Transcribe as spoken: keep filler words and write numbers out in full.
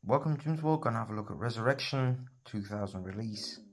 Welcome to James Walk, gonna have a look at Resurrection two thousand release.